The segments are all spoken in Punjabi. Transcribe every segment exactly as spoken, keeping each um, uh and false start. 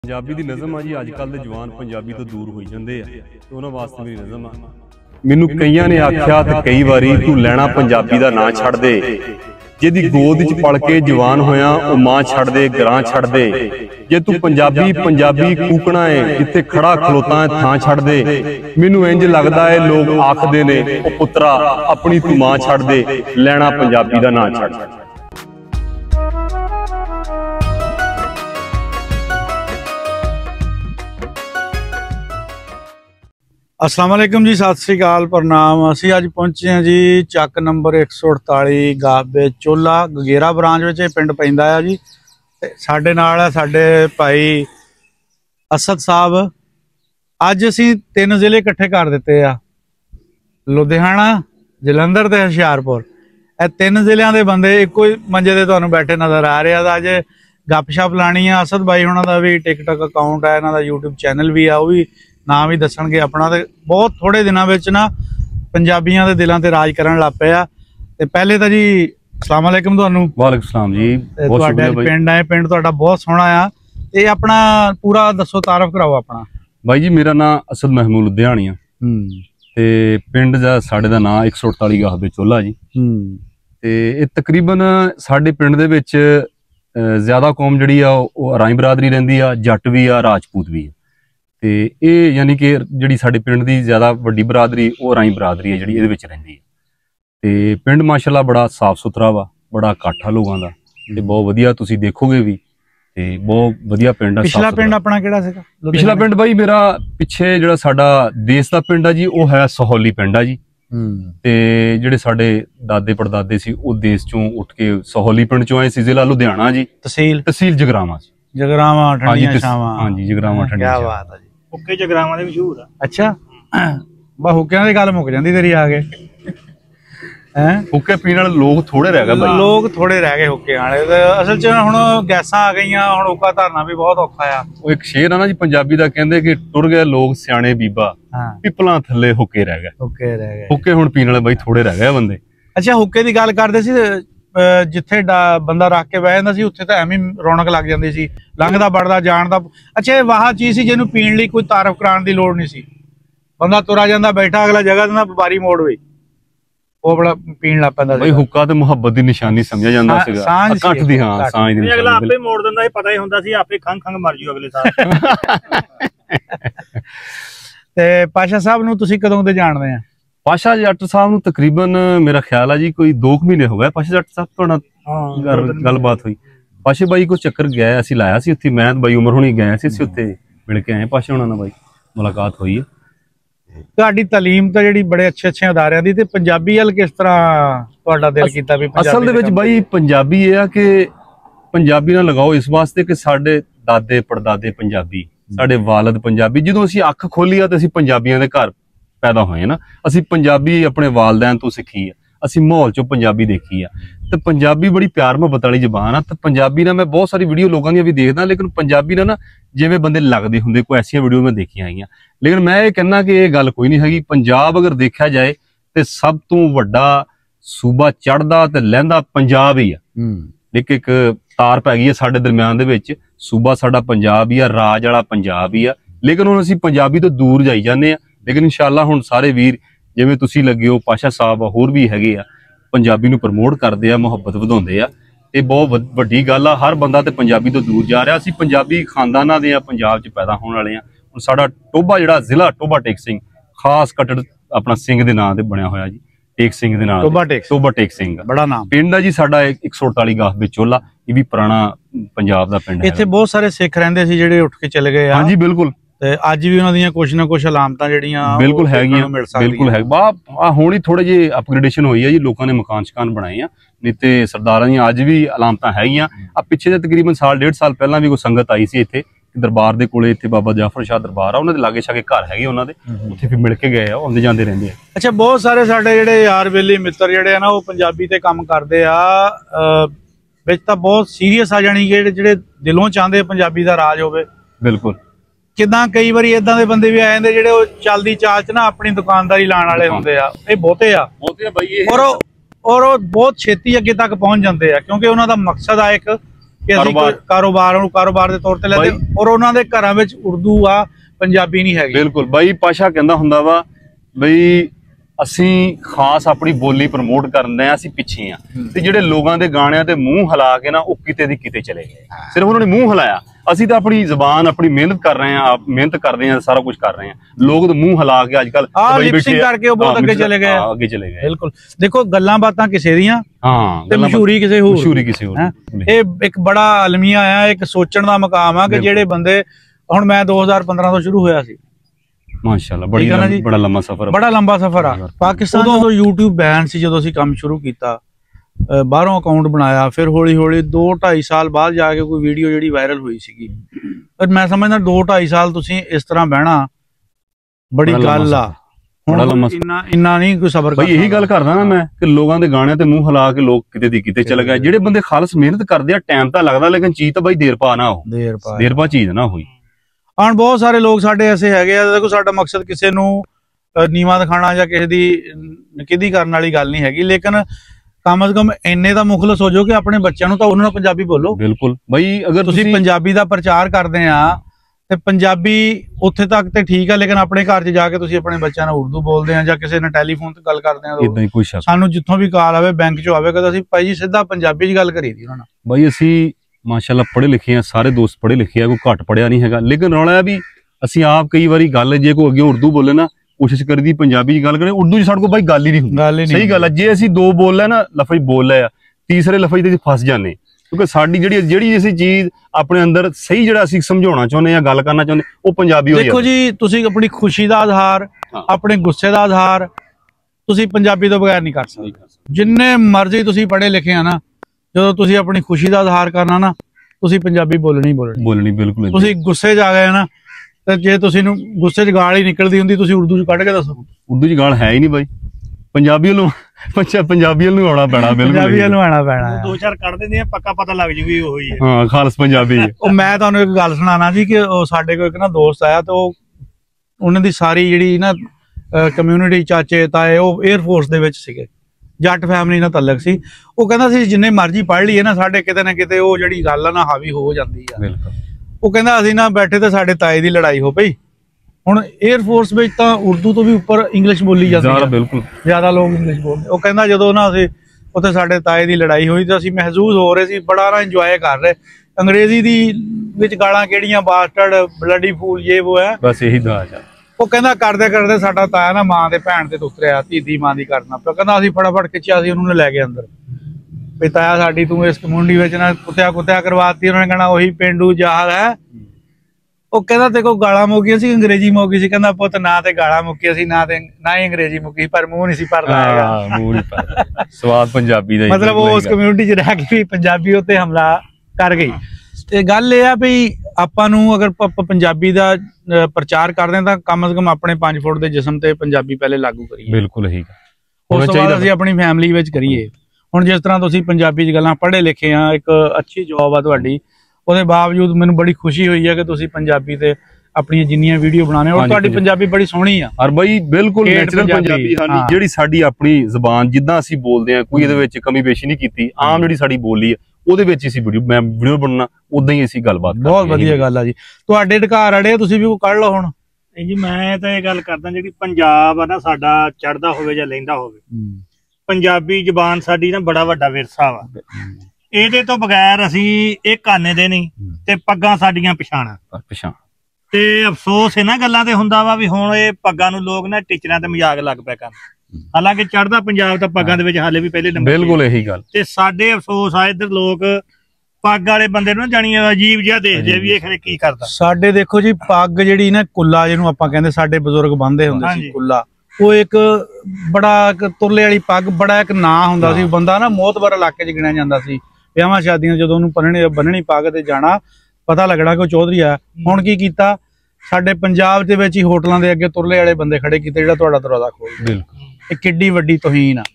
पंजाबी दी नज़म आ जी अजकल दे जवान पंजाबी तो दूर होई जांदे आ ते उन्हां वास्ते मेरी नज़म आ। मैनू कईयां ने आख्या ते कई वारी तू लैना पंजाबी दा नां छड़ दे, जिहदी गोद च पल के जवान होया ओ मां छड़ दे ग्रां छड़ दे। जे तू पंजाबी पंजाबी कूकना है जिथे खड़ा खलोता है थां छड़ दे। मैनू इंज लगदा है लोग आखदे ने ओ पुत्रा अपनी तू मां छड़ दे, लैना पंजाबी दा नां छड़। अस्सलाम वालेकुम जी, सत श्री अकाल, प्रणाम। असी अज पहुंचे हैं जी चक नंबर एक सौ अड़ताली गाबे चोला गगेरा ब्रांच में पिंड पैंदा है जी। साडे नाल है साडे भाई असद साहब। अज असी तीन जिले इकट्ठे कर दिते आ, लुधियाना, जलंधर ते हुशियारपुर। ए तीन जिलों के बंदे एको ही मंजे ते तुहानूं बैठे नज़र आ रहे हैं। अज गपशप लानी है। असद भाई हुणां दा भी टिकटॉक अकाउंट है, इन्हां दा यूट्यूब चैनल भी है, वो भी नाम भी दसणगे अपना। ते बहुत थोड़े दिनों में ना पंजाबियों के दिलों ते राज करन लग पे आ। ते पहले तो जी अस्सलाम वालेकुम तुहानूं। वालेकुम सलाम जी। तुहाडे पिंड आए, पिंड तुहाडा बहुत सोहना आ। ते अपना पूरा दसो, तारफ कराओ अपना। भाई जी मेरा नाम असद महमूद लुधियानी आ ते पिंड दा साडे दा नाम एक सौ अड़ताली गाबे चोला जी। ते ये तकरीबन साडे पिंड दे विच ज्यादा कौम जिहड़ी आ ओह राई बरादरी रहिंदी आ, जट भी आ, राजपूत भी आ। ते ये यानी कि जिहड़ी साडे पिंड दी ज्यादा वड्डी बरादरी वो राई बरादरी है जिहड़ी इहदे विच रहिंदी है। ते पिंड माशाअल्लाह बड़ा साफ सुथरा वा, बड़ा इकट्ठ आ लोगों दा ते बहुत वधिया, तुसीं देखोगे भी ते बहुत वधिया पिंड आ। पिछला पिंड अपना किहड़ा सीगा? पिछला पिंड भाई मेरा पिछे जिहड़ा साडा देस दा पिंड आ जी वो है सहोली पिंड आ जी। ते जिहड़े साडे दादे परदादे सी वो देस चों उठ के सहोली पिंड चों आए सी, जिला लुधियाना जी, तहसील तहसील जगरावां। जगरावां ठंडियां छावां। हां जी, जगरावां ठंडियां। क्या बात है जी। हुक्के जगरावां दे मशहूर आ। अच्छा, बा हुक्कियां दी गल मुक जांदी तेरी आ गए हैं। हुक्के पीण वाले लोग थोड़े रह गए भाई, लोग थोड़े रह गए हुक्के वाले। ते असल च हुण गैसां आ गईयां, हुण हुक्का धरना भी बहुत औखा आ। ਉਹ ਇੱਕ ਸ਼ੇਰ ਆ ਨਾ ਜੀ ਪੰਜਾਬੀ ਦਾ, ਕਹਿੰਦੇ ਕਿ ਟੁਰ ਗਏ ਲੋਕ ਸਿਆਣੇ ਬੀਬਾ, ਪਿੱਪਲਾਂ ਥੱਲੇ ਹੁੱਕੇ ਰਹਿ ਗਏ। ਹੁੱਕੇ ਰਹਿ ਗਏ। ਹੁੱਕੇ ਹੁਣ ਪੀਣ ਵਾਲੇ ਬਾਈ ਥੋੜੇ ਰਹਿ ਗਏ ਬੰਦੇ। ਅੱਛਾ, ਹੁੱਕੇ ਦੀ ਗੱਲ ਕਰਦੇ ਸੀ, ਜਿੱਥੇ ਬੰਦਾ ਰੱਖ ਕੇ ਬਹਿ ਜਾਂਦਾ ਸੀ ਉੱਥੇ ਤਾਂ ਐਵੇਂ ਰੌਣਕ ਲੱਗ ਜਾਂਦੀ ਸੀ, ਲੰਘਦਾ ਵੜਦਾ ਜਾਣ ਦਾ। ਅੱਛਾ, ਇਹ ਵਾਹ ਚੀਜ਼ ਸੀ ਜਿਹਨੂੰ ਪੀਣ ਲਈ ਕੋਈ ਤਾਰਫ ਕਰਾਉਣ ਦੀ ਲੋੜ ਨਹੀਂ ਸੀ। ਬੰਦਾ ਤੁਰਾ ਜਾਂਦਾ ਬੈਠਾ, ਅਗਲਾ ਜਗ੍ਹਾ ਦਿੰਦਾ ਵਪਾਰੀ ਮੋੜ ਵੇ, ਉਹ ਬੜਾ ਪੀਣ ਲੱਗ ਪੈਂਦਾ ਸੀ। ਬਈ ਹੁੱਕਾ ਤੇ ਮੁਹੱਬਤ ਦੀ ਨਿਸ਼ਾਨੀ ਸਮਝਿਆ ਜਾਂਦਾ ਸੀਗਾ, ਇਕੱਠ ਦੀ। ਹਾਂ, ਸਾਂਝ ਦੀ। ਅਗਲਾ ਆਪੇ ਮੋੜ ਦਿੰਦਾ ਸੀ, ਪਤਾ ਹੀ ਹੁੰਦਾ ਸੀ ਆਪੇ ਖੰਗ ਖੰਗ ਮਰ ਜੂ ਅਗਲੇ ਸਾਲ। ਤੇ ਪਾਸ਼ਾ ਸਾਹਿਬ ਨੂੰ ਤੁਸੀਂ ਕਦੋਂ ਦੇ ਜਾਣਦੇ ਆ? ਪਾਸ਼ਾ ਜੱਟ ਸਾਹਿਬ ਨੂੰ ਤਕਰੀਬਨ ਮੇਰਾ ਖਿਆਲ ਆ ਜੀ ਕੋਈ ਦੋ ਕੁ ਮਹੀਨੇ ਹੋ ਗਏ ਪਾਸ਼ਾ ਜੱਟ ਸਾਹਿਬ ਤੁਹਾਡਾ ਗੱਲਬਾਤ ਹੋਈ। ਪਾਸ਼ੇ ਬਾਈ ਕੋ ਚੱਕਰ ਗਿਆ, ਅਸੀਂ ਲਾਇਆ ਸੀ ਉੱਥੇ, ਮੈਂ ਬਾਈ ਉਮਰ ਹੋਣੀ ਗਏ ਸੀ, ਅਸੀਂ ਉੱਥੇ ਮਿਲ ਕੇ ਆਏ ਪਾਸ਼ੇ ਹੁਣਾਂ ਨਾਲ, ਬਾਈ ਮੁਲਾਕਾਤ ਹੋਈ ਹੈ। ਤੁਹਾਡੀ ਤਾਲੀਮ ਤਾਂ ਜਿਹੜੀ ਬੜੇ ਅੱਛੇ ਅੱਛੇ ਅਦਾਰਿਆਂ ਦੀ, ਤੇ ਪੰਜਾਬੀ ਵੱਲ ਕਿਸ ਤਰ੍ਹਾਂ ਤੁਹਾਡਾ ਦਿਲ ਕੀਤਾ ਵੀ ਪੰਜਾਬੀ? ਅਸਲ ਦੇ ਵਿੱਚ ਬਾਈ ਪੰਜਾਬੀ ਇਹ ਆ ਕਿ ਪੰਜਾਬੀ ਨਾਲ ਲਗਾਓ ਇਸ ਵਾਸਤੇ ਕਿ ਸਾਡੇ ਦਾਦੇ ਪੜਦਾਦੇ ਪੰਜਾਬੀ, ਸਾਡੇ ਵਾਲਦ ਪੰਜਾਬੀ। ਜਦੋਂ ਅਸੀਂ ਅੱਖ ਖੋਲੀ ਆ ਤੇ ਅਸੀਂ ਪੰਜਾਬੀਆਂ ਦੇ ਘਰ ਪੈਦਾ ਹੋਏ ਨਾ, ਅਸੀਂ ਪੰਜਾਬੀ ਆਪਣੇ ਵਾਲਦੈਨ ਤੋਂ ਸਿੱਖੀ ਆ, ਅਸੀਂ ਮਾਹੌਲ ਚੋਂ ਪੰਜਾਬੀ ਦੇਖੀ ਆ। ਤੇ ਪੰਜਾਬੀ ਬੜੀ ਪਿਆਰ ਮੁਹੱਬਤ ਵਾਲੀ ਜ਼ਬਾਨ ਆ। ਤੇ ਪੰਜਾਬੀ ਨਾਲ ਮੈਂ ਬਹੁਤ ਸਾਰੀ ਵੀਡੀਓ ਲੋਕਾਂ ਦੀਆਂ ਵੀ ਦੇਖਦਾ, ਲੇਕਿਨ ਪੰਜਾਬੀ ਨਾਲ ਨਾ ਜਿਵੇਂ ਬੰਦੇ ਲੱਗਦੇ ਹੁੰਦੇ, ਕੋਈ ਐਸੀਆਂ ਵੀਡੀਓ ਮੈਂ ਦੇਖੀਆਂ ਆਈਆਂ। ਲੇਕਿਨ ਮੈਂ ਇਹ ਕਹਿੰਦਾ ਕਿ ਇਹ ਗੱਲ ਕੋਈ ਨਹੀਂ ਹੈਗੀ। ਪੰਜਾਬ ਅਗਰ ਦੇਖਿਆ ਜਾਏ ਤੇ ਸਭ ਤੋਂ ਵੱਡਾ ਸੂਬਾ ਚੜ੍ਹਦਾ ਤੇ ਲਹਿੰਦਾ ਪੰਜਾਬ ਹੀ ਆ। ਇੱਕ ਇੱਕ ਤਾਰ ਪੈ ਗਈ ਹੈ ਸਾਡੇ ਦਰਮਿਆਨ ਦੇ ਵਿੱਚ, ਸੂਬਾ ਸਾਡਾ ਪੰਜਾਬ ਹੀ ਆ, ਰਾਜ ਵਾਲਾ ਪੰਜਾਬ ਹੀ ਆ। ਲੇਕਿਨ ਹੁਣ ਅਸੀਂ ਪੰਜਾਬੀ ਤੋਂ ਦੂਰ ਜਾਈ ਜਾਂਦੇ ਆ। ਲੇਕਿਨ ਇਨਸ਼ਾਅੱਲਾ ਹੁਣ ਸਾਰੇ ਵੀਰ ਜਿਵੇਂ ਤੁਸੀਂ ਲੱਗੇ ਹੋ, ਪਾਸ਼ਾ ਸਾਹਿਬ ਹੋਰ ਵੀ ਹੈਗੇ ਆ, ਪੰਜਾਬੀ ਨੂੰ ਪ੍ਰਮੋਟ ਕਰਦੇ ਆ, ਮੁਹੱਬਤ ਵਧਾਉਂਦੇ ਆ। ਇਹ ਬਹੁਤ ਵੱਡੀ ਗੱਲ ਆ। ਹਰ ਬੰਦਾ ਤੇ ਪੰਜਾਬੀ ਤੋਂ ਦੂਰ ਜਾ ਰਿਹਾ। ਅਸੀਂ ਪੰਜਾਬੀ ਖਾਨਦਾਨਾਂ ਦੇ ਆ, ਪੰਜਾਬ 'ਚ ਪੈਦਾ ਹੋਣ ਵਾਲੇ ਆ। ਹੁਣ ਸਾਡਾ ਟੋਭਾ ਜਿਹੜਾ ਜ਼ਿਲ੍ਹਾ ਟੋਭਾ ਟੇਕ ਸਿੰਘ, ਖਾਸ ਕੱਟੜ ਆਪਣਾ ਸਿੰਘ ਦੇ ਨਾਂ ਤੇ ਬਣਿਆ ਹੋਇਆ ਜੀ, ਟੇਕ ਸਿੰਘ ਦੇ ਨਾਂ। ਟੋਭਾ ਟੇਕ ਟੋਭਾ ਟੇਕ ਸਿੰਘ ਬੜਾ ਨਾਮ ਪਿੰਡ ਆ ਜੀ ਸਾਡਾ, ਇੱਕ ਸੌ ਅੜਤਾਲੀ ਗਾਬੇ ਚੋਲਾ। ਇਹ ਵੀ ਪੁਰਾਣਾ ਪੰਜਾਬ ਦਾ ਪਿੰਡ ਹੈ। ਇੱਥੇ ਬਹੁਤ ਸਾਰੇ ਸਿੱਖ ਰਹਿੰਦੇ ਸੀ ਜਿਹੜੇ ਉੱਠ ਕੇ ਚਲੇ ਗਏ ਆ। ਹਾਂਜੀ ਬਿਲਕੁਲ। ਤੇ ਅੱਜ ਵੀ ਉਹਨਾਂ ਦੀਆਂ ਕੁਛ ਨਾ ਕੁਛ ਅਲਾਮਤਾਂ ਜਿਹੜੀਆਂ ਬਿਲਕੁਲ ਹੈਗੀਆਂ, ਬਿਲਕੁਲ ਹੈ। ਬਾ ਆ ਹੁਣ ਹੀ ਥੋੜੇ ਜਿਹੇ ਅਪਗ੍ਰੇਡੇਸ਼ਨ ਹੋਈ ਹੈ ਜੀ, ਲੋਕਾਂ ਨੇ ਮਕਾਨ ਸ਼ਕਾਨ ਬਣਾਏ ਆ, ਨਹੀਂ ਤੇ ਸਰਦਾਰਾਂ ਦੀਆਂ ਅੱਜ ਵੀ ਅਲਾਮਤਾਂ ਹੈਗੀਆਂ। ਆ ਪਿੱਛੇ ਦੇ ਤਕਰੀਬਨ ਸਾਲ ਡੇਢ ਸਾਲ ਪਹਿਲਾਂ ਵੀ ਕੋਈ ਸੰਗਤ ਆਈ ਸੀ ਇੱਥੇ ਦਰਬਾਰ ਦੇ ਕੋਲੇ, ਇੱਥੇ ਬਾਬਾ ਜਾਫਰ ਸ਼ਾਹ ਦਰਬਾਰ ਆ, ਉਹਨਾਂ ਦੇ ਲਾਗੇ ਛਾਗੇ ਘਰ ਹੈਗੇ ਉਹਨਾਂ ਦੇ, ਉੱਥੇ ਵੀ ਮਿਲ ਕੇ ਗਏ ਆ, ਆਉਂਦੇ ਜਾਂਦੇ ਰਹਿੰਦੇ ਆ। ਅੱਛਾ, ਬਹੁਤ ਸਾਰੇ ਸਾਡੇ ਜਿਹੜੇ ਯਾਰ ਬੇਲੀ ਮਿੱਤਰ ਜਿਹੜੇ ਆ ਨਾ, ਉਹ ਪੰਜਾਬੀ ਤੇ ਕੰਮ ਕਰਦੇ ਆ। ਵਿੱਚ ਤਾਂ ਬਹੁਤ ਸੀਰੀਅਸ ਆ, ਜਾਣੀ ਕਿ ਜਿਹੜੇ ਦਿਲੋਂ ਚਾਹੁੰਦੇ ਪੰਜਾਬੀ ਦਾ ਰਾਜ ਹੋਵੇ। ਬਿਲਕੁਲ। ਕਿਦਾਂ ਕਈ ਵਾਰੀ ਇਦਾਂ ਦੇ ਬੰਦੇ ਵੀ ਆ ਜਾਂਦੇ ਜਿਹੜੇ ਉਹ ਚਲਦੀ ਚਾਲ 'ਚ ਨਾ ਆਪਣੀ ਦੁਕਾਨਦਾਰੀ ਲਾਉਣ ਵਾਲੇ ਹੁੰਦੇ ਆ। ਇਹ ਬਹੁਤੇ ਆ, ਬਹੁਤੇ ਆ ਬਾਈ ਇਹ। ਔਰ ਔਰ ਉਹ ਬਹੁਤ ਛੇਤੀ ਅੱਗੇ ਤੱਕ ਪਹੁੰਚ ਜਾਂਦੇ ਆ, ਕਿਉਂਕਿ ਉਹਨਾਂ ਦਾ ਮਕਸਦ ਆ ਇੱਕ ਕਿ ਅਸੀਂ ਕੋਈ ਕਾਰੋਬਾਰ ਨੂੰ ਕਾਰੋਬਾਰ ਦੇ ਤੌਰ ਤੇ ਲੈਂਦੇ, ਔਰ ਉਹਨਾਂ ਦੇ ਘਰਾਂ ਵਿੱਚ ਉਰਦੂ ਆ, ਪੰਜਾਬੀ ਨਹੀਂ ਹੈਗੀ। ਬਿਲਕੁਲ ਬਾਈ, ਪਾਸ਼ਾ ਕਹਿੰਦਾ ਹੁੰਦਾ ਵਾ ਬਈ ਅਸੀਂ ਖਾਸ ਆਪਣੀ ਬੋਲੀ ਪ੍ਰਮੋਟ ਕਰਦੇ ਆ, ਅਸੀਂ ਪਿੱਛੇ ਆ। ਤੇ ਜਿਹੜੇ ਲੋਕਾਂ ਦੇ ਗਾਣਿਆਂ ਤੇ ਮੂੰਹ ਹਿਲਾ ਕੇ ਨਾ ਉਹ ਕਿਤੇ ਦੀ ਕਿਤੇ ਚਲੇ ਗਏ, ਸਿਰਫ ਉਹਨਾਂ ਨੇ ਮੂੰਹ ਹਿਲਾਇਆ। ਅਸੀਂ ਤਾਂ ਆਪਣੀ ਜ਼ਬਾਨ ਆਪਣੀ ਮਿਹਨਤ ਕਰ ਰਹੇ ਆ, ਮਿਹਨਤ ਕਰਦੇ ਆ, ਸਾਰਾ ਕੁਝ ਕਰ ਰਹੇ ਆ। ਲੋਕ ਤਾਂ ਮੂੰਹ ਹਿਲਾ ਕੇ ਅੱਜ ਕੱਲ ਲਿਪਸਿੰਗ ਕਰਕੇ ਉਹ ਬਹੁਤ ਅੱਗੇ ਚਲੇ ਗਏ, ਅੱਗੇ ਚਲੇ ਗਏ। ਬਿਲਕੁਲ, ਦੇਖੋ ਗੱਲਾਂ ਬਾਤਾਂ ਕਿਸੇ ਦੀਆਂ, ਹਾਂ, ਤੇ ਮਸ਼ਹੂਰੀ ਕਿਸੇ ਹੋਰ, ਮਸ਼ਹੂਰੀ ਕਿਸੇ ਹੋਰ। ਇਹ ਇੱਕ ਬੜਾ ਅਲਮੀਆ ਆ, ਇੱਕ ਸੋਚਣ ਦਾ ਮਕਾਮ ਆ ਕਿ ਜਿਹੜੇ ਬੰਦੇ, ਹੁਣ ਮੈਂ ਦੋ ਹਜ਼ਾਰ ਪੰਦਰਾਂ ਤੋਂ ਸ਼ੁਰੂ ਹੋਇਆ ਸੀ, ਮਾਸ਼ਾਅੱਲਾ ਬੜੀ ਬੜਾ ਲੰਮਾ ਸਫ਼ਰ, ਬੜਾ ਲੰਬਾ ਸਫ਼ਰ ਆ। ਪਾਕਿਸਤਾਨ ਤੋਂ YouTube ਬੈਨ ਸੀ, ਜਦੋਂ ਅਸੀਂ ਕੰਮ ਸ਼ੁਰੂ ਕੀਤਾ, ਬਾਹਰੋਂ ਅਕਾਊਂਟ ਬਣਾਇਆ, ਫਿਰ ਹੌਲੀ ਹੌਲੀ ਦੋ ਢਾਈ ਸਾਲ ਬਾਅਦ ਜਾ ਕੇ ਕੋਈ ਵੀਡੀਓ ਜਿਹੜੀ ਵਾਇਰਲ ਹੋਈ ਸੀਗੀ। ਪਰ ਮੈਂ ਸਮਝਦਾ ਦੋ ਢਾਈ ਸਾਲ ਤੁਸੀਂ ਇਸ ਤਰ੍ਹਾਂ ਬਹਿਣਾ ਬੜੀ ਗੱਲ ਆ। ਹੁਣ ਇੰਨਾ ਇੰਨਾ ਨਹੀਂ ਕੋਈ ਸਬਰ ਬਈ, ਇਹੀ ਗੱਲ ਕਰਦਾ ਨਾ ਮੈਂ ਕਿ ਲੋਕਾਂ ਦੇ ਗਾਣਿਆਂ ਤੇ ਮੂੰਹ ਹਿਲਾ ਕੇ ਲੋਕ ਕਿਤੇ ਦੀ ਕਿਤੇ ਚਲੇ ਗਏ। ਜਿਹੜੇ ਬੰਦੇ ਖਾਲਸ ਮਿਹਨਤ ਕਰਦੇ ਆ, ਟਾਈਮ ਤਾਂ ਲੱਗਦਾ, ਲੇਕਿਨ ਚੀਜ਼ ਤਾਂ ਬਾਈ ਦੇਰ ਪਾ ਨਾ ਹੋ, ਦੇਰ ਪਾ ਦੇਰ ਪਾ ਚੀਜ਼ ਨਾ ਹੋਈ। ਹੁਣ ਬਹੁਤ ਸਾਰੇ ਲੋਕ ਸਾਡੇ ਐਸੇ ਹੈਗੇ ਆ, ਦੇਖੋ ਸਾਡਾ ਮਕਸਦ ਕਿਸੇ ਨੂੰ ਨੀਵਾਂ ਦਿਖਾਣਾ ਜਾਂ ਕਿਸੇ ਦੀ ਨਿਖੇਧੀ ਕਰਨ ਵਾਲੀ ਗੱਲ ਨਹੀਂ ਹੈਗੀ, ਲੇਕਿਨ ਕਮ ਅਜ਼ ਕਮ ਇੰਨੇ ਦਾ ਮੁਖਲਸ ਹੋ ਜਾਓ ਕਿ ਆਪਣੇ ਬੱਚਿਆਂ ਨੂੰ ਤਾਂ ਉਹਨਾਂ ਨੂੰ ਪੰਜਾਬੀ ਬੋਲੋ। ਬਿਲਕੁਲ ਬਈ, ਅਗਰ ਤੁਸੀਂ ਪੰਜਾਬੀ ਦਾ ਪ੍ਰਚਾਰ ਕਰਦੇ ਆ ਤੇ ਪੰਜਾਬੀ ਉੱਥੇ ਤੱਕ ਤੇ ਠੀਕ ਆ, ਲੇਕਿਨ ਆਪਣੇ ਘਰ 'ਚ ਜਾ ਕੇ ਤੁਸੀਂ ਆਪਣੇ ਬੱਚਿਆਂ ਨਾਲ ਉਰਦੂ ਬੋਲਦੇ ਆ ਜਾਂ ਕਿਸੇ ਨਾਲ ਟੈਲੀਫੋਨ ਤੇ ਗੱਲ ਕਰਦੇ ਆ, ਇਦਾਂ ਹੀ ਕੁਛ ਸਾਨੂੰ ਜਿੱਥੋਂ ਵੀ ਕਾਲ ਆਵੇ, ਬੈਂਕ 'ਚੋਂ ਆਵੇ, ਕਦੇ ਅਸੀਂ ਭਾਈ ਜੀ ਸਿੱਧਾ ਪੰਜਾਬੀ 'ਚ ਗੱਲ ਕਰੀ ਦੀ ਉਹਨਾਂ ਨਾਲ। ਬਈ ਅਸੀਂ ਮਾਸ਼ਾਅੱਲਾ ਪੜ੍ਹੇ ਲਿਖੇ ਆ, ਸਾਰੇ ਦੋਸਤ ਪੜ੍ਹੇ ਲਿਖੇ ਆ, ਕੋਈ ਘੱਟ ਪੜਿਆ ਨਹੀਂ ਹੈਗਾ, ਲੇਕਿਨ ਰੌਲਾ ਹੈ ਵੀ ਅਸੀਂ ਆਪ ਕਈ ਵਾਰੀ ਗੱਲ, ਜੇ ਕੋਈ ਅੱਗੇ ਉਰਦੂ ਬੋਲੇ ਨਾ, ਕੋਸ਼ਿਸ਼ ਕਰੀਦੀ ਪੰਜਾਬੀ 'ਚ ਗੱਲ ਕਰੇ, ਉਰਦੂ 'ਚ ਸਾਡੇ ਕੋਲ ਬਾਈ ਗੱਲ ਹੀ ਨਹੀਂ ਹੁੰਦੀ। ਸਹੀ ਗੱਲ ਹੈ, ਜੇ ਅਸੀਂ ਦੋ ਬੋਲ ਲੈ ਨਾ, ਲਫ਼ਜ਼ ਬੋਲ ਲਏ ਆ, ਤੀਸਰੇ ਲਫ਼ਜ਼ ਤੇ ਫਸ ਜਾਂਦੇ, ਕਿਉਂਕਿ ਸਾਡੀ ਜਿਹੜੀ ਜਿਹੜੀ ਅਸੀਂ ਚੀਜ਼ ਆਪਣੇ ਅੰਦਰ ਸਹੀ ਜਿਹੜਾ ਅਸੀਂ ਸਮਝਾਉਣਾ ਚਾਹੁੰਦੇ ਆ, ਗੱਲ ਕਰਨਾ ਚਾਹੁੰਦੇ, ਉਹ ਪੰਜਾਬੀ ਹੋ ਜਾਂਦੀ। ਦੇਖੋ ਜੀ, ਤੁਸੀਂ ਆਪਣੀ ਖੁਸ਼ੀ ਦਾ ਇਜ਼ਹਾਰ, ਆਪਣੇ ਗੁੱਸੇ ਦਾ ਇਜ਼ਹਾਰ ਤੁਸੀਂ ਪੰਜਾਬੀ ਤੋਂ ਬਗੈਰ ਨਹੀਂ ਕਰ ਸਕਦੇ। ਜਿੰਨੇ ਮਰਜ਼ੀ ਤੁਸੀਂ ਪੜ੍ਹੇ ਲਿਖੇ ਆ ਨਾ, ਜਦੋਂ ਤੁਸੀਂ ਆਪਣੀ ਖੁਸ਼ੀ ਦਾ ਇਜ਼ਹਾਰ ਕਰਨਾ ਨਾ, ਤੁਸੀਂ ਪੰਜਾਬੀ ਬੋਲਣੀ ਬੋਲਣੀ ਬੋਲਣੀ ਬਿਲਕੁਲ। ਤੁਸੀਂ ਗੁੱਸੇ 'ਚ ਆ ਗਏ ਨਾ, ਤੇ ਜੇ ਤੁਸੀਂ ਨੂੰ ਗੁੱਸੇ 'ਚ ਗਾਲ ਹੀ ਨਿਕਲਦੀ ਹੁੰਦੀ, ਤੁਸੀਂ ਉਰਦੂ 'ਚ ਕੱਢ ਕੇ ਦੱਸੋ। ਉਰਦੂ 'ਚ ਗਾਲ ਹੈ ਹੀ ਨਹੀਂ ਬਾਈ, ਪੰਜਾਬੀ ਨੂੰ ਪੰਜਾਬੀ ਨੂੰ ਆਉਣਾ ਪੈਣਾ, ਬਿਲਕੁਲ ਪੰਜਾਬੀ ਨੂੰ ਆਉਣਾ ਪੈਣਾ। ਦੋ ਚਾਰ ਕੱਢ ਦਿੰਦੇ ਆ, ਪੱਕਾ ਪਤਾ ਲੱਗ ਜੂਗੀ ਉਹੀ ਹੈ। ਹਾਂ, ਖਾਲਸ ਪੰਜਾਬੀ। ਉਹ ਮੈਂ ਤੁਹਾਨੂੰ ਇੱਕ ਗੱਲ ਸੁਣਾਣਾ ਜੀ, ਕਿ ਉਹ ਸਾਡੇ ਕੋਲ ਇੱਕ ਨਾ ਦੋਸਤ ਆਇਆ, ਤੇ ਉਹ ਉਹਨਾਂ ਦੀ ਸਾਰੀ ਜਿਹੜੀ ਨਾ ਕਮਿਊਨਿਟੀ, ਚਾਚੇ ਤਾਏ, ਉਹ 에ਅਰ ਫੋਰਸ ਦੇ ਵਿੱਚ ਸੀਗੇ, ਜੱਟ ਫੈਮਿਲੀ ਨਾਲ ਤਾਲੁਕ ਸੀ। ਉਹ ਕਹਿੰਦਾ ਸੀ ਜਿੰਨੇ ਮਰਜ਼ੀ ਪੜ੍ਹ ਲਈਏ ਨਾ, ਸਾਡੇ ਕਿਤੇ ਨਾ ਕਿਤੇ ਉਹ ਜਿਹੜੀ ਗੱਲ ਆ ਨਾ ਹਾਵੀ ਹੋ ਜਾਂਦੀ ਆ। ਉਹ ਕਹਿੰਦਾ ਅਸੀਂ ਨਾ ਬੈਠੇ ਤੇ ਸਾਡੇ ਤਾਏ ਦੀ ਲੜਾਈ ਹੋ ਪਈ। ਹੁਣ 에ਅਰ ਫੋਰਸ ਵਿੱਚ ਤਾਂ ਉਰਦੂ ਤੋਂ ਵੀ ਉੱਪਰ ਇੰਗਲਿਸ਼ ਬੋਲੀ ਜਾਂਦੀ ਹੈ, ਬਿਲਕੁਲ ਜ਼ਿਆਦਾ ਲੋਕ ਇੰਗਲਿਸ਼ ਬੋਲਦੇ। ਉਹ ਕਹਿੰਦਾ ਜਦੋਂ ਨਾ ਅਸੀਂ ਉੱਥੇ ਸਾਡੇ ਤਾਏ ਦੀ ਲੜਾਈ ਹੋਈ ਤੇ ਅਸੀਂ ਮਹਿਸੂਸ ਹੋ ਰਹੇ ਸੀ, ਬੜਾ ਨਾ ਇੰਜੋਏ ਕਰ ਰਹੇ। ਅੰਗਰੇਜ਼ੀ ਦੀ ਵਿੱਚ ਗਾਲਾਂ ਕਿਹੜੀਆਂ, ਬਾਸਟਰਡ, ਬਲੱਡੀ ਫੂਲ, ਇਹ ਉਹ ਹੈ, ਬਸ ਇਹੀ ਦਾਜ ਆ। ਉਹ ਕਹਿੰਦਾ ਕਰਦੇ ਕਰਦੇ ਸਾਡਾ ਤਾਇਆ ਨਾ ਮਾਂ ਦੇ ਭੈਣ ਤੇ ਉਤਰਿਆ, ਧੀ ਦੀ ਮਾਂ ਦੀ ਕਰਨਾ ਪਿਆ। ਕਹਿੰਦਾ ਅਸੀਂ ਫਟਾਫਟ ਖਿੱਚਿਆ ਸੀ, ਉਹਨੂੰ ਲੈ ਕੇ ਅੰਦਰ, ਵੀ ਤਾਇਆ ਸਾਡੀ ਤੂੰ ਇਸ ਕਮਿਊਨਿਟੀ ਵਿੱਚ ਨਾ ਕੁੱਤਿਆ ਕੁੱਤਿਆ ਕਰਵਾਤੀ। ਉਹਨਾਂ ਨੇ ਕਹਿਣਾ ਉਹੀ ਪੇਂਡੂ ਜਹਾਲ ਹੈ। ਉਹ ਕਹਿੰਦਾ ਤੇ ਕੋ ਗਾਲਾਂ ਮੁੱਕੀਆਂ ਸੀ, ਅੰਗਰੇਜ਼ੀ ਮੁੱਕੀ ਸੀ। ਕਹਿੰਦਾ ਪੁੱਤ ਨਾ ਤੇ ਗਾਲਾਂ ਮੁੱਕੀਆਂ ਸੀ, ਨਾ ਤੇ ਨਾ ਹੀ ਅੰਗਰੇਜ਼ੀ ਮੁੱਕੀ, ਪਰ ਮੂੰਹ ਨਹੀਂ ਸੀ ਭਰਦਾ ਹੈਗਾ। ਮੂੰਹ ਨਹੀਂ ਭਰਦਾ, ਸਵਾਦ ਪੰਜਾਬੀ ਦਾ। ਮਤਲਬ ਉਹ ਉਸ ਕਮਿਊਨਿਟੀ 'ਚ ਰਹਿ ਕੇ ਵੀ ਪੰਜਾਬੀ ਉੱਤੇ ਹਮਲਾ ਕਰ ਗਈ। ਤੇ ਗੱਲ ਇਹ ਆ ਵੀ ਆਪਾਂ ਨੂੰ ਅਗਰ ਪੰਜਾਬੀ ਦਾ ਪ੍ਰਚਾਰ ਕਰਦੇ ਹਾਂ ਤਾਂ ਕਮ ਸੇ ਕਮ ਆਪਣੇ ਪੰਜ ਫੁੱਟ ਦੇ ਜਿਸਮ ਤੇ ਪੰਜਾਬੀ ਪਹਿਲੇ ਲਾਗੂ ਕਰੀਏ। ਬਿਲਕੁਲ ਇਹੀ ਉਸ ਤੋਂ ਬਾਅਦ ਅਸੀਂ ਆਪਣੀ ਫੈਮਿਲੀ ਵਿੱਚ ਕਰੀਏ। ਹੁਣ ਜਿਸ ਤਰ੍ਹਾਂ ਤੁਸੀਂ ਪੰਜਾਬੀ 'ਚ ਗੱਲਾਂ ਪੜ੍ਹੇ ਲਿਖੇ ਆ, ਇੱਕ ਅੱਛੀ ਜੌਬ ਆ ਤੁਹਾਡੀ, ਉਹਦੇ ਬਾਵਜੂਦ ਮੈਨੂੰ ਬੜੀ ਖੁਸ਼ੀ ਹੋਈ ਹੈ ਕਿ ਤੁਸੀਂ ਪੰਜਾਬੀ ਤੇ ਆਪਣੀਆਂ ਜਿੰਨੀਆਂ ਵੀਡੀਓ ਬਣਾਉਂਦੇ ਹੋ, ਔਰ ਤੁਹਾਡੀ ਪੰਜਾਬੀ ਬੜੀ ਸੋਹਣੀ ਆ। ਔਰ ਬਈ ਬਿਲਕੁਲ ਨੈਚੁਰਲ ਪੰਜਾਬੀ, ਜਿਹੜੀ ਸਾਡੀ ਆਪਣੀ ਜ਼ਬਾਨ ਜਿੱਦਾਂ ਅਸੀਂ ਬੋਲਦੇ ਆ, ਕੋਈ ਇਹਦੇ ਵਿੱਚ ਕਮੀ ਪੇਸ਼ੀ ਨਹੀਂ ਕੀਤੀ। ਆਮ ਜਿਹੜੀ ਸਾਡੀ ਬੋਲੀ ਆ ਉਹਦੇ ਵਿੱਚ ਅਸੀਂ ਵੀਡੀਓ ਮੈਂ ਵੀਡੀਓ ਬਣਨਾ, ਉਦਾਂ ਹੀ ਅਸੀਂ ਗੱਲਬਾਤ। ਬਹੁਤ ਵਧੀਆ ਗੱਲ ਆ ਜੀ। ਤੁਹਾਡੇ ਢਕਾਰ ਅੜੇ, ਤੁਸੀਂ ਵੀ ਉਹ ਕੱਢ ਲਓ ਹੁਣ। ਜੀ ਮੈਂ ਤਾਂ ਇਹ ਗੱਲ ਕਰਦਾ, ਜਿਹੜੀ ਪੰਜਾਬ ਆ ਨਾ ਸਾਡਾ, ਚੜ੍ਹਦਾ ਹੋਵੇ ਜਾਂ ਲਹਿੰਦਾ ਹੋਵੇ, ਪੰਜਾਬੀ ਜ਼ਬਾਨ ਸਾਡੀ ਨਾ ਬੜਾ ਵੱਡਾ ਵਿਰਸਾ ਵਾ। ਇਹਦੇ ਤੋਂ ਬਗੈਰ ਅਸੀਂ ਇਹ ਕਾਨੇ ਦੇ ਨਹੀਂ, ਤੇ ਪੱਗਾਂ ਸਾਡੀਆਂ ਪਛਾਣਾ ਪਛਾਣ। ਤੇ ਅਫਸੋਸ ਇਹਨਾਂ ਗੱਲਾਂ ਤੇ ਹੁੰਦਾ ਵਾ ਵੀ ਹੁਣ ਇਹ ਪੱਗਾਂ ਨੂੰ ਲੋਕ ਨਾ ਟੀਚਰਾਂ ਤੇ ਮਜ਼ਾਕ ਲੱਗ ਪਿਆ ਕਰਨ। ਹਾਲਾਂਕਿ ਚੜ੍ਹਦਾ ਪੰਜਾਬ ਤਾਂ ਪੱਗਾਂ ਦੇ ਵਿੱਚ ਹਾਲੇ ਵੀ ਪਹਿਲੇ ਨੰਬਰ। ਬਿਲਕੁਲ ਇਹੀ ਗੱਲ। ਤੇ ਸਾਡੇ ਅਫਸੋਸ ਆ, ਇੱਧਰ ਲੋਕ ਪੱਗ ਵਾਲੇ ਬੰਦੇ ਨੂੰ ਜਾਣੀ ਅਜੀਬ ਜਿਹਾ ਦੇਖਦੇ ਵੀ ਇਹ ਖਰੇ ਕੀ ਕਰਦਾ। ਸਾਡੇ ਦੇਖੋ ਜੀ, ਪੱਗ ਜਿਹੜੀ ਨਾ ਕੁੱਲਾ ਜਿਹਨੂੰ ਆਪਾਂ ਕਹਿੰਦੇ, ਸਾਡੇ ਬਜ਼ੁਰਗ ਬੰਨ੍ਹਦੇ ਹੁੰਦੇ ਸੀ ਕੁੱਲਾ। ਉਹ ਇੱਕ ਬੜਾ ਇੱਕ ਤੁਰਲੇ ਵਾਲੀ ਪੱਗ, ਬੜਾ ਇੱਕ ਨਾਂ ਹੁੰਦਾ ਸੀ। ਬੰਦਾ ਨਾ ਮੋਹਤਬਰ ਇਲਾਕੇ 'ਚ ਗਿਣਿਆ ਜਾਂਦਾ ਸੀ। ਵਿਆਹਾਂ ਸ਼ਾਦੀਆਂ ਜਦੋਂ ਉਹਨੂੰ ਬੰਨਣੀ ਬੰਨਣੀ ਪੱਗ ਤੇ ਜਾਣਾ, ਪਤਾ ਲੱਗਣਾ ਕਿ ਉਹ ਚੌਧਰੀ ਆ। ਹੁਣ ਕੀ ਕੀਤਾ, ਸਾਡੇ ਪੰਜਾਬ ਦੇ ਵਿੱਚ ਹੀ ਹੋਟਲਾਂ ਦੇ ਅੱਗੇ ਤੁਰਲੇ ਵਾਲੇ ਬੰਦੇ ਖੜੇ ਕੀਤੇ, ਜਿਹੜਾ ਤੁਹਾਡਾ ਦਰਵਾਜ਼ਾ ਖੋਲ੍ਹਦਾ। ਬਿਲਕੁਲ, ਇਹ ਕਿੱਡੀ ਵੱਡੀ ਤੋਹੀਨ ਆ।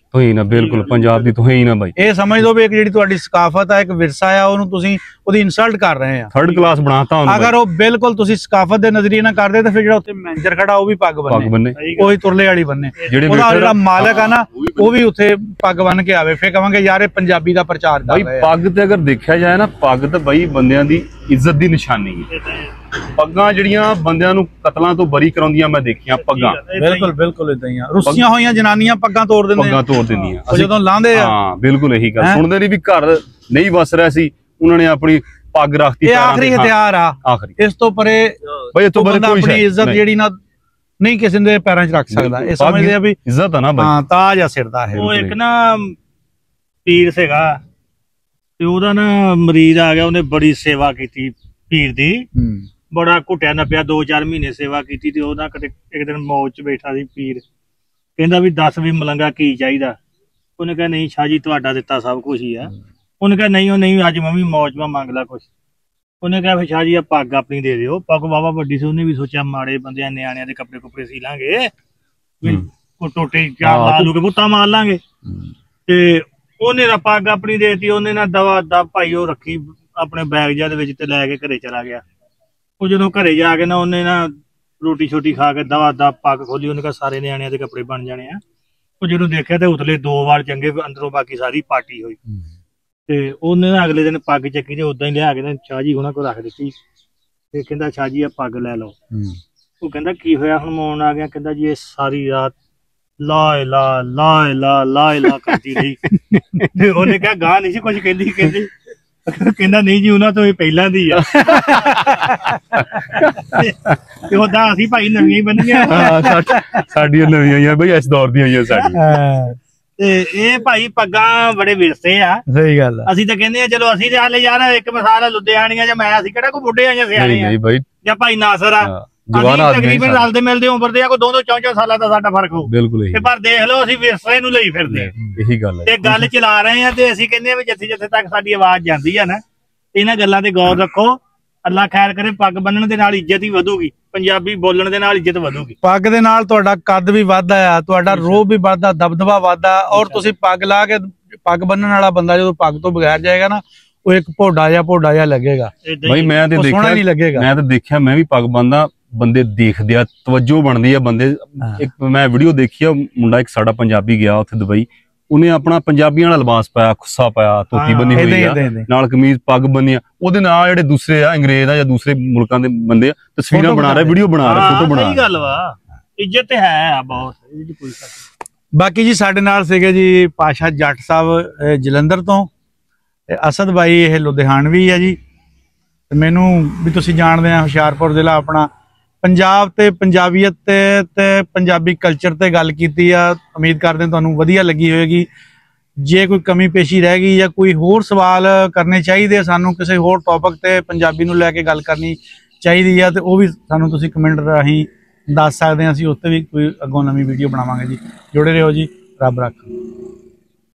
ਤੋਹੀਨ ਆ ਬਿਲਕੁਲ ਪੰਜਾਬ ਦੀ ਤੋਹੀਨ ਆ ਬਾਈ। ਇਹ ਸਮਝ ਲਓ ਵੀ ਇੱਕ ਜਿਹੜੀ ਤੁਹਾਡੀ ਸਕਾਫਤ ਆ, ਇੱਕ ਵਿਰਸਾ ਆ, ਉਹਨੂੰ ਤੁਸੀਂ ਉਹਦੀ ਇਨਸਲਟ ਕਰ ਰਹੇ ਆ, ਥਰਡ ਕਲਾਸ ਬਣਾਤਾ ਉਹਨੂੰ। ਅਗਰ ਉਹ ਬਿਲਕੁਲ ਤੁਸੀਂ ਸਕਾਫਤ ਦੇ ਨਜ਼ਰੀਏ ਨਾਲ ਕਰਦੇ ਤਾਂ ਫਿਰ ਜਿਹੜਾ ਉੱਥੇ ਮੈਨੇਜਰ ਖੜਾ ਉਹ ਵੀ ਪੱਗ ਬੰਨੇ, ਬੰਨੇ ਉਹੀ ਤੁਰਲੇ ਵਾਲੀ ਬੰਨੇ, ਉਹਦਾ ਜਿਹੜਾ ਮਾਲਕ ਆ ਨਾ ਉਹ ਵੀ ਉੱਥੇ ਪੱਗ ਬੰਨ ਕੇ ਆਵੇ, ਫਿਰ ਕਹਾਂਗੇ ਯਾਰ ਇਹ ਪੰਜਾਬੀ ਦਾ ਪ੍ਰਚਾਰ ਕਰ ਰਹੇ ਆ। ਪੱਗ ਤੇ ਅਗਰ ਦੇਖਿਆ ਜਾਏ ਨਾ, ਪੱਗ ਤਾਂ ਬਾਈ ਬੰਦਿਆਂ ਦੀ ਇੱਜ਼ਤ ਦੀ ਨਿਸ਼ਾਨੀ ਹੈ। ਪੱਗਾਂ ਜਿਹੜੀਆਂ ਬੰਦਿਆਂ ਨੂੰ ਕਤਲਾਂ ਤੋਂ ਬਰੀ ਕਰਾਉਂਦੀਆਂ ਮੈਂ ਦੇਖੀਆਂ ਪੱਗਾਂ। ਬਿਲਕੁਲ ਬਿਲਕੁਲ ਇਦਾਂ ਹੀ ਆ, ਰੁੱਸੀਆਂ ਹੋਈਆਂ ਜਨਾਨੀਆਂ ਪੱਗਾਂ ਤੋੜ ਦਿੰਦੇ, ਪੱਗਾਂ ਤੋੜ ਦਿੰਦੀਆਂ ਉਹ ਜਦੋਂ ਲਾਉਂਦੇ ਆ। ਹਾਂ ਬਿਲਕੁਲ ਇਹੀ ਗੱਲ ਸੁਣਦੇ ਨਹੀਂ ਵੀ ਘਰ ਨਹੀਂ ਵਸ ਰਿਹਾ ਸੀ, ਉਹਨਾਂ ਨੇ ਆਪਣੀ ਪੱਗ ਰੱਖਤੀ। ਇਹ ਆਖਰੀ ਹਥਿਆਰ ਆ, ਆਖਰੀ। ਇਸ ਤੋਂ ਪਰੇ ਬਈ ਇਸ ਤੋਂ ਪਰੇ ਕੋਈ ਆਪਣੀ ਇੱਜ਼ਤ ਜਿਹੜੀ ਨਾ ਨਹੀਂ ਕਿਸੇ ਦੇ ਪੈਰਾਂ 'ਚ ਰੱਖ ਸਕਦਾ। ਇਹ ਸਮਝਦੇ ਆ ਵੀ ਇੱਜ਼ਤ ਆ ਨਾ ਬਾਈ, ਹਾਂ ਤਾਜ ਆ ਸਿਰ ਦਾ ਹੈ। ਉਹ ਇੱਕ ਨਾ ਪੀਰ ਸੀਗਾ ਤੇ ਉਹਦਾ ਨਾ ਮਰੀਜ਼ ਆ ਗਿਆ, ਉਹਨੇ ਬੜੀ ਸੇਵਾ ਕੀਤੀ ਪੀਰ ਦੀ, ਬੜਾ ਘੁੱਟਿਆ ਨੱਪਿਆ, ਦੋ ਚਾਰ ਮਹੀਨੇ ਸੇਵਾ ਕੀਤੀ ਤੇ ਉਹਦਾ ਕਿਤੇ ਇੱਕ ਦਿਨ ਮੌਤ 'ਚ ਬੈਠਾ ਸੀ ਪੀਰ, ਕਹਿੰਦਾ ਵੀ ਦੱਸ ਵੀ ਮਲੰਗਾ ਕੀ ਚਾਹੀਦਾ। ਉਹਨੇ ਕਿਹਾ ਨਹੀਂ ਸ਼ਾਹ ਜੀ ਤੁਹਾਡਾ ਦਿੱਤਾ ਸਭ ਕੁਝ ਹੀ ਆ। ਉਹਨੇ ਕਿਹਾ ਨਹੀਂ ਉਹ ਨਹੀਂ ਅੱਜ ਮੈਂ ਵੀ ਮੌਜ ਮਾ ਮੰਗ ਲਾ ਕੁਛ। ਉਹਨੇ ਕਿਹਾ ਫਿਰ ਸ਼ਾਹ ਜੀ ਆ ਪੱਗ ਆਪਣੀ ਦੇ ਦਿਓ। ਪੱਗ ਵਾਵਾ ਵੱਡੀ ਸੀ, ਉਹਨੇ ਵੀ ਸੋਚਿਆ ਮਾੜੇ ਬੰਦਿਆਂ ਨਿਆਣਿਆਂ ਦੇ ਕੱਪੜੇ ਕੁਪੜੇ ਸੀ ਲਾਂਗੇ, ਕੋ ਟੋਟੇ ਚਾਰ ਲਾ ਲੂ ਕੇ ਬੁੱਤਾ ਮਾਰ ਲਾਂਗੇ। ਤੇ ਉਹਨੇ ਤਾਂ ਪੱਗ ਆਪਣੀ ਦੇਤੀ, ਉਹਨੇ ਨਾ ਦਵਾ ਦਾ ਭਾਈ ਉਹ ਰੱਖੀ ਆਪਣੇ ਬੈਗ ਜਿਹਾ ਦੇ ਵਿੱਚ ਤੇ ਲੈ ਕੇ ਘਰੇ ਚਲਾ ਗਿਆ। ਉਹ ਜਦੋਂ ਘਰੇ ਜਾ ਕੇ ਨਾ ਉਹਨੇ ਨਾ ਰੋਟੀ ਛੋਟੀ ਖਾ ਕੇ ਦਵਾ ਦਾ ਪੱਗ ਖੋਲੀ, ਉਹਨੇ ਕਿਹਾ ਸਾਰੇ ਨਿਆਣਿਆਂ ਦੇ ਕੱਪੜੇ ਬਣ ਜਾਣੇ ਆ। ਉਹ ਜਦੋਂ ਦੇਖਿਆ ਤੇ ਉਤਲੇ ਦੋ ਵਾਰ ਚੰਗੇ, ਅੰਦਰੋਂ ਬਾਕੀ ਸਾਰੀ ਪਾਰਟੀ ਹੋਈ। ਤੇ ਉਹਨੇ ਨਾ ਅਗਲੇ ਦਿਨ ਪੱਗ ਚੱਕੀ ਤੇ ਉਦਾਂ ਹੀ ਲਿਆ ਕੇ ਸ਼ਾਹ ਜੀ ਉਹਨਾਂ ਕੋਲ ਰੱਖ ਦਿੱਤੀ ਤੇ ਕਹਿੰਦਾ ਸ਼ਾਹ ਜੀ ਆ ਪੱਗ ਲੈ ਲਓ। ਉਹ ਕਹਿੰਦਾ ਕੀ ਹੋਇਆ ਹੁਣ ਮੌਨ ਆ ਗਿਆ? ਕਹਿੰਦਾ ਜੀ ਇਹ ਸਾਰੀ ਰਾਤ ਲਾ ਲਾ ਲਾ ਲਾ ਲਾ ਲਾ ਕਰਦੀ ਰਹੀ। ਤੇ ਉਹਨੇ ਕਿਹਾ ਗਾਂ ਨਹੀਂ ਸੀ ਕੁਝ ਕਹਿੰਦੀ, ਕਹਿੰਦੀ ਕਹਿੰਦਾ ਨਹੀਂ ਜੀ ਉਹਨਾਂ ਤੋਂ ਇਹ ਪਹਿਲਾਂ ਦੀ ਆ। ਤੇ ਉਹਦਾ ਅਸੀਂ ਭਾਈ ਨਵੀਆਂ ਹੀ ਬਣੀਆਂ, ਸਾਡੀਆਂ ਨਵੀਆਂ ਬਈ ਇਸ ਦੌਰ ਦੀਆਂ ਹੋਈਆਂ ਸਾਡੀਆਂ। ਤੇ ਇਹ ਭਾਈ ਪੱਗਾਂ ਬੜੇ ਵਿਰਸੇ ਆ। ਸਹੀ ਗੱਲ ਆ। ਅਸੀਂ ਤਾਂ ਕਹਿੰਦੇ ਆ ਚਲੋ ਅਸੀਂ ਤੇ ਹਾਲੇ ਯਾਰ ਇੱਕ ਮਿਸਾਲ ਆ ਲੁਧਿਆਣੀਆਂ ਜਾਂ ਮੈਂ, ਅਸੀਂ ਕਿਹੜਾ ਕੋਈ ਬੁੱਢੇ ਆ ਜਾਂ ਸਿਆਣੇ ਆ ਜਾਂ ਭਾਈ ਨਾਸਰ ਆ, ਜਵਾਨ ਆਦਮੀ ਤਕਰੀਬਨ ਰਲਦੇ ਮਿਲਦੇ ਉਮਰ ਦੇ ਆ, ਕੋਈ ਦੋ ਦੋ ਚੌਂ ਚੌਂ ਸਾਲਾਂ ਦਾ ਸਾਡਾ ਫਰਕ ਹੋਊ। ਬਿਲਕੁਲ ਤੇ ਪਰ ਦੇਖ ਲਓ ਅਸੀਂ ਵਿਰਸੇ ਨੂੰ ਲਈ ਫਿਰਦੇ ਆ, ਇਹੀ ਗੱਲ ਹੈ। ਤੇ ਗੱਲ ਚਲਾ ਰਹੇ ਆ ਤੇ ਅਸੀਂ ਕਹਿੰਦੇ ਆ ਵੀ ਜਿੱਥੇ ਜਿੱਥੇ ਤੱਕ ਸਾਡੀ ਆਵਾਜ਼ ਜਾਂਦੀ ਆ ਨਾ, ਇਹਨਾਂ ਗੱਲਾਂ ਤੇ ਗੌਰ ਰੱਖੋ। ਅੱਲਾ ਖੈਰ ਕਰੇ, ਪੱਗ ਬੰਨਣ ਦੇ ਨਾਲ ਇੱਜ਼ਤ ਹੀ ਵਧੂਗੀ, ਪੰਜਾਬੀ ਬੋਲਣ ਦੇ ਨਾਲ ਇੱਜ਼ਤ ਵਧੂਗੀ। ਪੱਗ ਦੇ ਨਾਲ ਤੁਹਾਡਾ ਕੱਦ ਵੀ ਵੱਧਦਾ ਆ, ਤੁਹਾਡਾ ਰੋਬ ਵੀ ਵੱਧਦਾ, ਦਬਦਬਾ ਵੱਧਦਾ। ਔਰ ਤੁਸੀਂ ਪੱਗ ਲਾ ਕੇ, ਪੱਗ ਬੰਨਣ ਵਾਲਾ ਬੰਦਾ ਜਦੋਂ ਪੱਗ ਤੋਂ ਬਗੈਰ ਜਾਏਗਾ ਨਾ, ਉਹ ਇੱਕ ਭੋਡਾ ਜਿਹਾ ਭੋਡਾ ਜਿਹਾ ਲੱਗੇਗਾ ਬਾਈ। ਮੈਂ ਤੇ ਦੇਖਿਆ ਨਹੀਂ ਲੱਗੇਗਾ, ਮੈਂ ਤੇ ਦੇਖਿਆ, ਮੈਂ ਵੀ ਪੱਗ ਬੰਨਦਾ, ਬੰਦੇ ਦੇਖਦੇ ਆ, ਤਵੱਜੋ ਬਣਦੀ ਆ ਬੰਦੇ। ਇੱਕ ਮੈਂ ਵੀਡੀਓ ਦੇਖੀ ਆ, ਮੁੰਡਾ ਇੱਕ ਸਾਡਾ ਪੰਜਾਬੀ ਗਿਆ ਉੱਥੇ ਦੁਬਈ, ਉਹਨੇ ਆਪਣਾ ਪੰਜਾਬੀਆਂ ਵਾਲਾ ਲਿਬਾਸ ਪਾਇਆ, ਖੁੱਸਾ ਪਾਇਆ, ਧੋਤੀ ਬੰਨੀ ਹੋਈ ਆ, ਨਾਲ ਕਮੀਜ਼ ਪੱਗ ਬੰਨੀ ਆ, ਉਹਦੇ ਨਾਲ ਜਿਹੜੇ ਦੂਸਰੇ ਆ ਅੰਗਰੇਜ਼ ਆ ਜਾਂ ਦੂਸਰੇ ਮੁਲਕਾਂ ਦੇ ਬੰਦੇ ਆ ਤਸਵੀਰਾਂ ਬਣਾ ਰਹੇ, ਵੀਡੀਓ ਬਣਾ ਰਹੇ, ਫੋਟੋ ਬਣਾ ਰਹੇ। ਸਹੀ ਗੱਲ ਵਾ, ਇੱਜ਼ਤ ਹੈ ਆ ਬਹੁਤ, ਇਹਦੀ ਕੋਈ ਸ਼ੱਕ। ਬਾਕੀ ਜੀ ਸਾਡੇ ਨਾਲ ਸੀਗੇ ਜੀ ਪਾਸ਼ਾ ਜੱਟ ਸਾਹਿਬ ਜਲੰਧਰ ਤੋਂ, ਅਸਦ ਬਾਈ ਇਹ ਲੁਧਿਆਣਵੀ ਆ ਜੀ। ਮੈਨੂੰ ਵੀ ਤੁਸੀਂ ਜਾਣਦੇ ਆ ਹੁਸ਼ਿਆਰਪੁਰ ਜ਼ਿਲ੍ਹਾ ਆਪਣਾ। ਪੰਜਾਬ ਤੇ ਪੰਜਾਬੀਅਤ ਤੇ ਤੇ ਪੰਜਾਬੀ ਕਲਚਰ ਤੇ ਗੱਲ ਕੀਤੀ ਆ, ਉਮੀਦ ਕਰਦੇ ਹਾਂ ਤੁਹਾਨੂੰ ਵਧੀਆ ਲੱਗੀ ਹੋਏਗੀ। ਜੇ ਕੋਈ ਕਮੀ ਪੇਸ਼ੀ ਰਹਿ ਗਈ ਜਾਂ ਕੋਈ ਹੋਰ ਸਵਾਲ ਕਰਨੇ ਚਾਹੀਦੇ ਸਾਨੂੰ, ਕਿਸੇ ਹੋਰ ਟੌਪਿਕ ਤੇ ਪੰਜਾਬੀ ਨੂੰ ਲੈ ਕੇ ਗੱਲ ਕਰਨੀ ਚਾਹੀਦੀ ਆ, ਤੇ ਉਹ ਵੀ ਸਾਨੂੰ ਤੁਸੀਂ ਕਮੈਂਟ ਰਾਹੀਂ ਦੱਸ ਸਕਦੇ ਆ, ਅਸੀਂ ਉਸ ਤੇ ਵੀ ਕੋਈ ਅੱਗੋਂ ਨਵੀਂ ਵੀਡੀਓ ਬਣਾਵਾਂਗੇ ਜੀ। ਜੁੜੇ ਰਹੋ ਜੀ, ਰੱਬ ਰੱਖਾ।